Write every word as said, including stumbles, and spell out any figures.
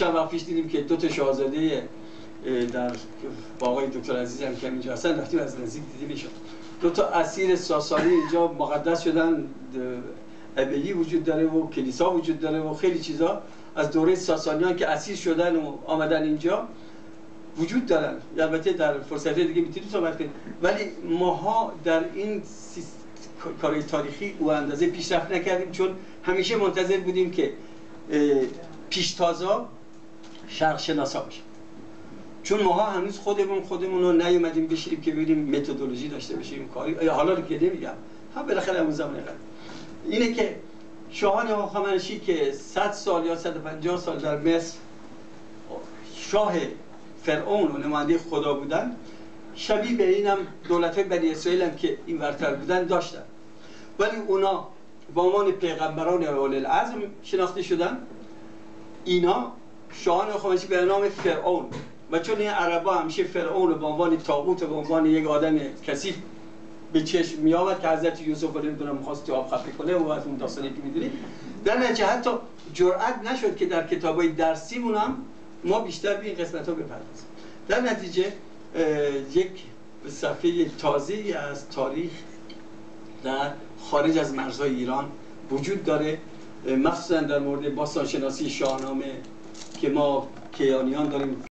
چند وقت پیش دیدیم که دو تا شاهزاده در با آقای دکتر عزیز هم که اینجا هستن رفتیم از نزدیک دیدیمشون. دو تا اسیر ساسانی اینجا مقدس شدن، ابدی وجود داره و کلیسا وجود داره و خیلی چیزا از دوره ساسانیان که اسیر شدن و آمدن اینجا وجود دارن. البته در فرصت دیگه میتونیم صحبت کنیم، ولی ماها در این کارهای تاریخی و اندازه پیشرفت نکردیم، چون همیشه منتظر بودیم که پیشتازا شرق شناسا باشیم. چون ماها هنوز خودمون خودمون رو نیومدیم بشیم که ببینیم متدولوژی داشته باشیم کاری. حالا رو که نمیگم، ها بالاخره همون زمان قدیم اینه که شاهان هخامنشی که صد سال یا صد و پنجاه سال در مصر شاه فرعون و نماینده خدا بودن، شبیه به اینم دولت‌های بنی اسرائیل هم که این ورتر بودن داشتن، ولی اونا با عنوان پیغمبران اول العزم شناخته شدن. اینا شاهان هخامنشی به نام فرعون، و چون این عربا همیشه فرعون به عنوان طاغوت و به عنوان یک آدم کثیف به چشم می آمد که حضرت یوسف رو نمیدونم می‌خواست تو آب خفه کنه و از اون داستانی که می‌دونید، در نتیجه حتی جرئت نشد که در کتابای درسیمون هم ما بیشتر به این قسمت‌ها بپردازیم. در نتیجه یک صفحه تازه‌ای از تاریخ در خارج از مرزهای ایران وجود داره، مخصوصا در مورد باستانشناسی شاهنامه که ما کیانیان داریم.